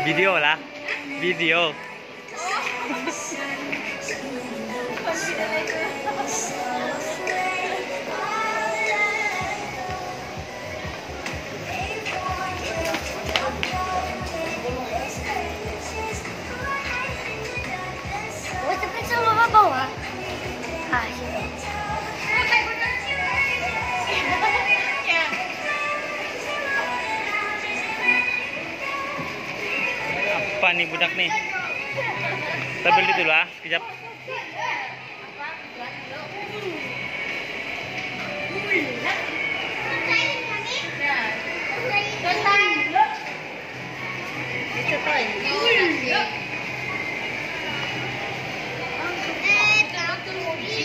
Video lah. Video. Bawah. Hai. Apa nih budak nih? Kita beli dulu ah, sekejap.